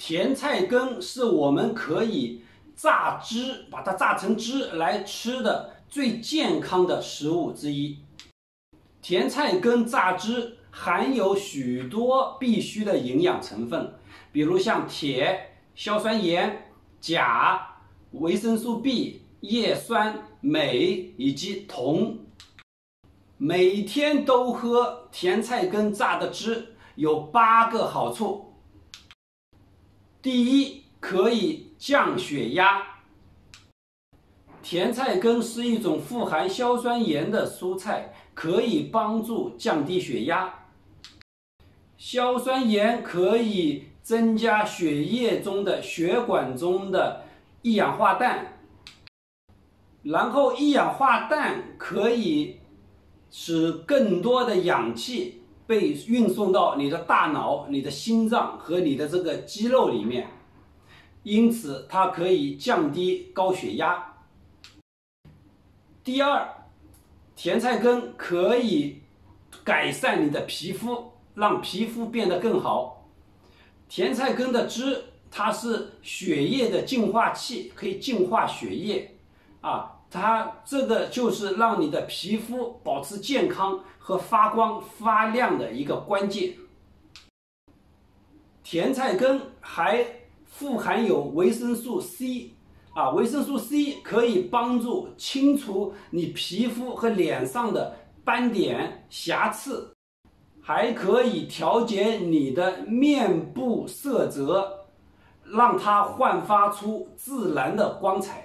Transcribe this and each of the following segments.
甜菜根是我们可以榨汁，把它榨成汁来吃的最健康的食物之一。甜菜根榨汁含有许多必需的营养成分，比如像铁、硝酸盐、钾、维生素 B、叶酸、镁以及铜。每天都喝甜菜根榨的汁有8个好处。第一，可以降血压。甜菜根是一种富含硝酸盐的蔬菜，可以帮助降低血压。硝酸盐可以增加血液中的血管中的一氧化氮，然后一氧化氮可以使更多的氧气被运送到你的大脑、你的心脏和你的这个肌肉里面，因此它可以降低高血压。第二，甜菜根可以改善你的皮肤，让皮肤变得更好。甜菜根的汁，它是血液的净化器，可以净化血液它这个就是让你的皮肤保持健康和发光发亮的一个关键。甜菜根还富含有维生素 C，维生素 C 可以帮助清除你皮肤和脸上的斑点、瑕疵，还可以调节你的面部色泽，让它焕发出自然的光彩。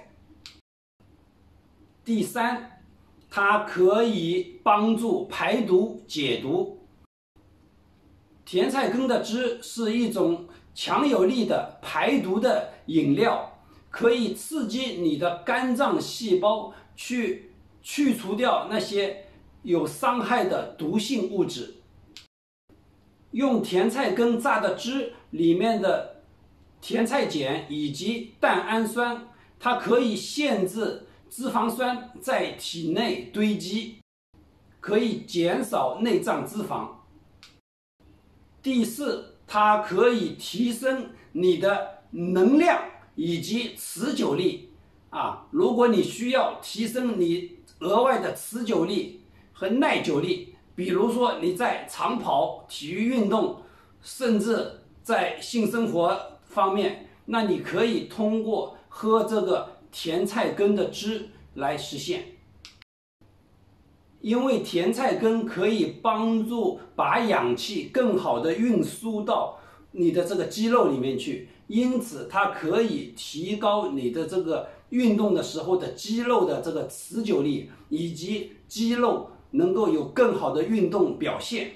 第三，它可以帮助排毒解毒。甜菜根的汁是一种强有力的排毒的饮料，可以刺激你的肝脏细胞去除掉那些有伤害的毒性物质。用甜菜根榨的汁里面的甜菜碱以及蛋氨酸，它可以限制脂肪酸在体内堆积，可以减少内脏脂肪。第四，它可以提升你的能量以及持久力如果你需要提升你额外的持久力和耐久力，比如说你在长跑、体育运动，甚至在性生活方面，那你可以通过喝这个甜菜根的汁来实现。因为甜菜根可以帮助把氧气更好的运输到你的这个肌肉里面去，因此它可以提高你的这个运动的时候的肌肉的这个持久力，以及肌肉能够有更好的运动表现。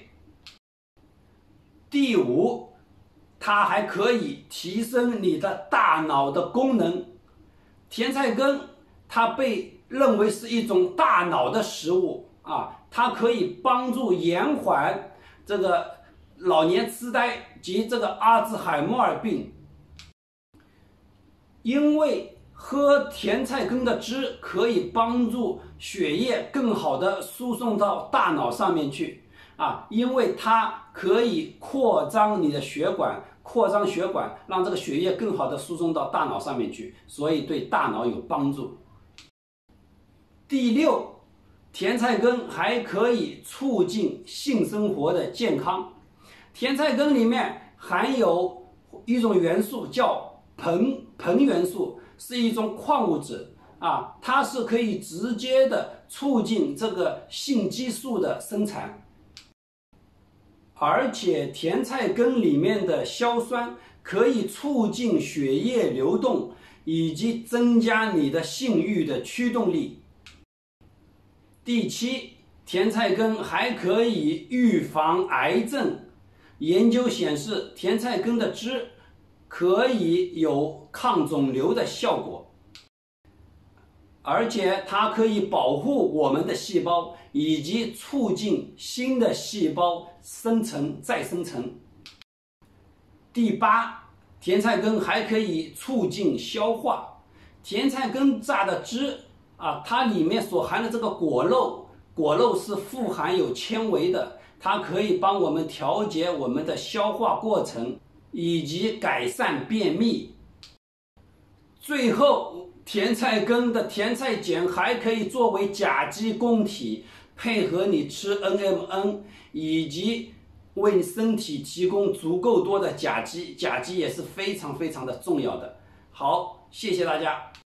第五，它还可以提升你的大脑的功能。甜菜根它被认为是一种大脑的食物它可以帮助延缓这个老年痴呆及这个阿兹海默尔病。因为喝甜菜根的汁可以帮助血液更好的输送到大脑上面去因为它可以扩张你的血管，让这个血液更好的输送到大脑上面去，所以对大脑有帮助。第六，甜菜根还可以促进性生活的健康。甜菜根里面含有一种元素叫硼元素，是一种矿物质它是可以直接的促进这个性激素的生产。而且甜菜根里面的硝酸可以促进血液流动，以及增加你的性欲的驱动力。第七，甜菜根还可以预防癌症。研究显示，甜菜根的汁可以有抗肿瘤的效果，而且它可以保护我们的细胞，以及促进新的细胞再生成。第八，甜菜根还可以促进消化。甜菜根榨的汁它里面所含的这个果肉是富含有纤维的，它可以帮我们调节我们的消化过程， 以及改善便秘。最后，甜菜根的甜菜碱还可以作为甲基供体，配合你吃 NMN， 以及为你身体提供足够多的甲基，甲基也是非常非常的重要的。好，谢谢大家。